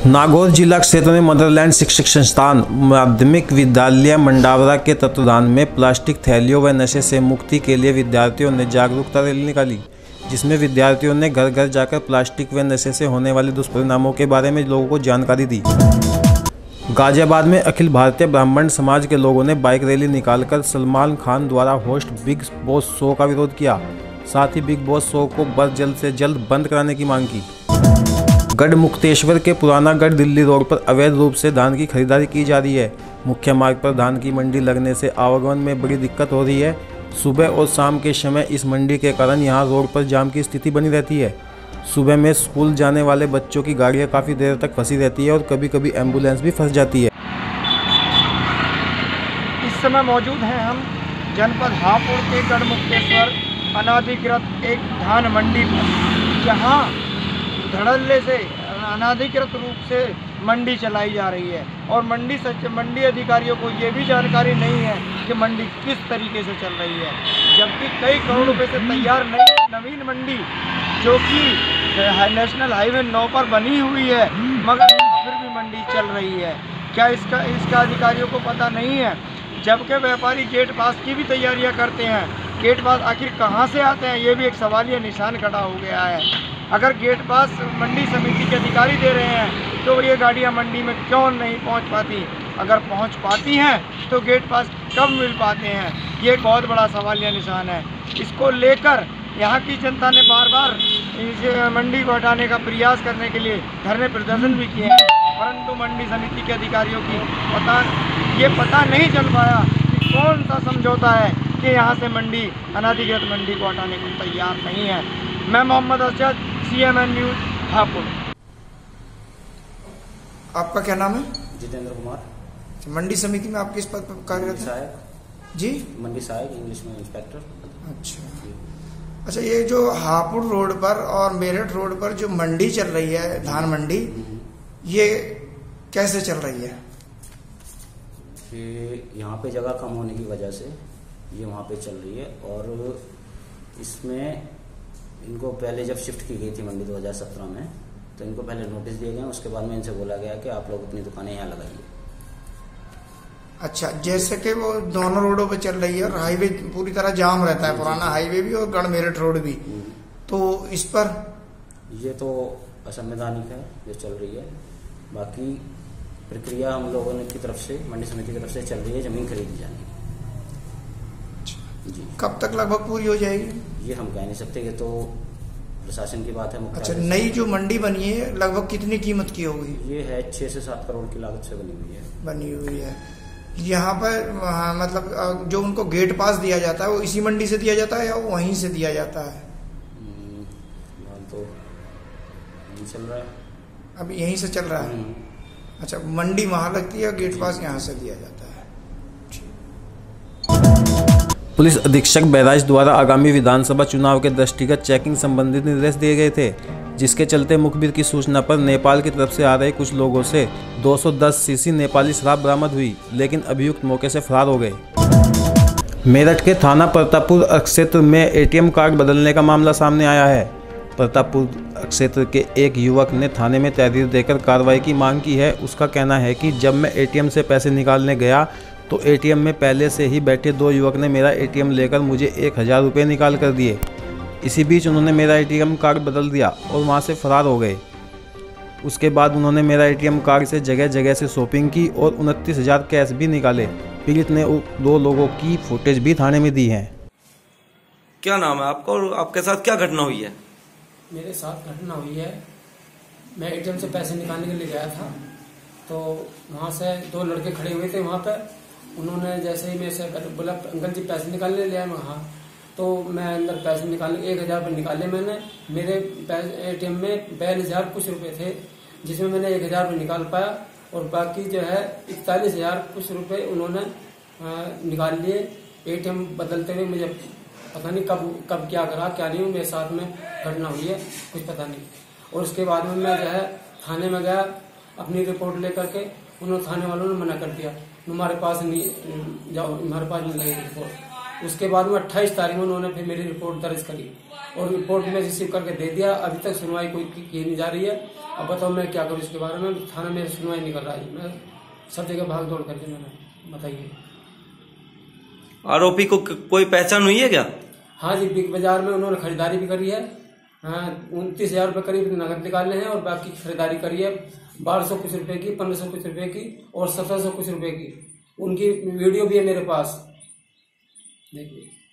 नागौर जिला क्षेत्र में मदरलैंड शिक्षक संस्थान माध्यमिक विद्यालय मंडावरा के तत्वाधान में प्लास्टिक थैलियों व नशे से मुक्ति के लिए विद्यार्थियों ने जागरूकता रैली निकाली, जिसमें विद्यार्थियों ने घर घर जाकर प्लास्टिक व नशे से होने वाले दुष्परिणामों के बारे में लोगों को जानकारी दी। गाजियाबाद में अखिल भारतीय ब्राह्मण समाज के लोगों ने बाइक रैली निकालकर सलमान खान द्वारा होस्ट बिग बॉस शो का विरोध किया। साथ ही बिग बॉस शो को जल्द से जल्द बंद कराने की मांग की। गढ़मुक्तेश्वर के पुराना गढ़ दिल्ली रोड पर अवैध रूप से धान की खरीदारी की जा रही है। मुख्य मार्ग पर धान की मंडी लगने से आवागमन में बड़ी दिक्कत हो रही है। सुबह और शाम के समय इस मंडी के कारण यहां रोड पर जाम की स्थिति बनी रहती है। सुबह में स्कूल जाने वाले बच्चों की गाड़ियां काफ़ी देर तक फंसी रहती है और कभी कभी एम्बुलेंस भी फंस जाती है। इस समय मौजूद हैं हम जनपद हापुड़ के गढ़मुक्तेश्वर अनाधिकृत एक धान मंडी पर, जहाँ धड़ल्ले से अनाधिकृत रूप से मंडी चलाई जा रही है और मंडी अधिकारियों को ये भी जानकारी नहीं है कि मंडी किस तरीके से चल रही है, जबकि कई करोड़ रुपए से तैयार नवीन मंडी जो कि नेशनल हाईवे 9 पर बनी हुई है, मगर फिर भी मंडी चल रही है। क्या इसका अधिकारियों को पता नहीं है? जबकि व्यापारी गेट पास की भी तैयारियां करते हैं, गेट पास आखिर कहां से आते हैं, ये भी एक सवालिया निशान खड़ा हो गया है। अगर गेट पास मंडी समिति के अधिकारी दे रहे हैं तो ये गाड़ियां मंडी में क्यों नहीं पहुंच पाती? अगर पहुंच पाती हैं तो गेट पास कब मिल पाते हैं? ये एक बहुत बड़ा सवालिया निशान है। इसको लेकर यहाँ की जनता ने बार बार इस मंडी को हटाने का प्रयास करने के लिए धरने प्रदर्शन भी किए हैं, परंतु मंडी समिति के अधिकारियों की पता नहीं चल पाया कि कौन सा समझौता है कि यहाँ से मंडी अनाधिकृत मंडी को हटाने को तैयार नहीं है। मैं मोहम्मद अरशद, CMN न्यूज़, हापुड़। आपका क्या नाम है? जितेंद्र कुमार। मंडी समिति में आप किस पद पर कार्यरत हैं? जी, मंडी सहायक, इंग्लिश में इंस्पेक्टर। अच्छा, ये जो हापुड़ रोड पर और मेरठ रोड पर जो मंडी चल रही है, धान मंडी, ये कैसे चल रही है? ये यहाँ पे जगह कम होने की वजह से ये वहाँ पे चल रही है और इसमें इनको पहले जब शिफ्ट की गई थी मंडी 2017 में, तो इनको पहले नोटिस दिए गए, उसके बाद में इनसे बोला गया कि आप लोग अपनी दुकानें यहाँ लगाइए। अच्छा, जैसे कि वो दोनों रोडों पे चल रही है और हाईवे पूरी तरह जाम रहता है, पुराना हाईवे भी और गढ़ मेरठ रोड भी, तो इस पर ये तो असंवैधानिक है जो चल रही है। बाकी प्रक्रिया हम लोगों ने की तरफ से, मंडी समिति की तरफ से चल रही है, जमीन खरीदी जानी जी। कब तक लगभग पूरी हो जाएगी? ये हम कह नहीं सकते, ये तो प्रशासन की बात है। अच्छा, नई जो मंडी बनी है लगभग कितनी कीमत की होगी? ये है 6 से 7 करोड़ की लागत से बनी हुई है। यहाँ पर मतलब जो उनको गेट पास दिया जाता है वो इसी मंडी से दिया जाता है या वो वहीं से दिया जाता है? तो यही चल रहा है, अब यहीं से चल रहा है। अच्छा, मंडी वहां लगती है, गेट पास यहाँ से दिया जाता है। पुलिस अधीक्षक बहराइच द्वारा आगामी विधानसभा चुनाव के दृष्टिगत चेकिंग संबंधित निर्देश दिए गए थे, जिसके चलते मुखबिर की सूचना पर नेपाल की तरफ से आ रहे कुछ लोगों से 210 सीसी नेपाली शराब बरामद हुई, लेकिन अभियुक्त मौके से फरार हो गए। मेरठ के थाना प्रतापपुर क्षेत्र में ATM कार्ड बदलने का मामला सामने आया है। प्रतापपुर क्षेत्र के एक युवक ने थाने में तहरीर देकर कार्रवाई की मांग की है। उसका कहना है कि जब मैं ATM से पैसे निकालने गया तो ATM में पहले से ही बैठे 2 युवक ने मेरा ATM लेकर मुझे 1000 रुपये निकाल कर दिए। इसी बीच उन्होंने मेरा ATM कार्ड बदल दिया और वहां से फरार हो गए। उसके बाद उन्होंने मेरा ATM कार्ड से जगह जगह से शॉपिंग की और 29,000 कैश भी निकाले। पीड़ित ने 2 लोगों की फुटेज भी थाने में दी है। क्या नाम है आपका और आपके साथ क्या घटना हुई है? मेरे साथ घटना हुई है, मैं ATM से पैसे निकालने के लिए गया था, तो वहाँ से 2 लड़के खड़े हुए थे वहाँ पर। उन्होंने जैसे ही मेरे से बोला अंकल जी पैसे निकालने ले आए, वहाँ तो मैं अंदर पैसे निकालने 1000 रुपये निकाले मैंने। मेरे ATM में 42,000 कुछ रुपए थे, जिसमें मैंने 1000 रुपये निकाल पाया और बाकी जो है 41,000 कुछ रुपए उन्होंने निकाल लिए। ATM बदलते हुए मुझे पता नहीं कब क्या करा क्या नहीं, मेरे साथ में घटना हुई है, कुछ पता नहीं। और उसके बाद में मैं जो है थाने में गया अपनी रिपोर्ट लेकर के, उन्होंने थाने वालों ने मना कर दिया, हमारे पास नहीं जाओ, हमारे पास नहीं लगेगी रिपोर्ट। उसके बाद में 28 तारीख में उन्होंने फिर मेरी रिपोर्ट दर्ज करी और रिपोर्ट में रिसीव करके दे दिया। अभी तक सुनवाई कोई की नहीं जा रही है। अब बताओ मैं क्या करूँ इसके बारे में। थाना में सुनवाई नहीं कर रहा है। मैं सब जगह भाग दौड़ करके मैंने बताइए। आरोपी को कोई पहचान हुई है क्या? हाँ जी, बिग बाजार में उन्होंने खरीदारी भी करी है। हाँ, 29,000 रुपये करीब नकद निकाले हैं और बाकी खरीदारी करी है 1200 कुछ रुपए की, 1500 कुछ रुपए की और 1700 कुछ रुपए की। उनकी वीडियो भी है मेरे पास, देखिए।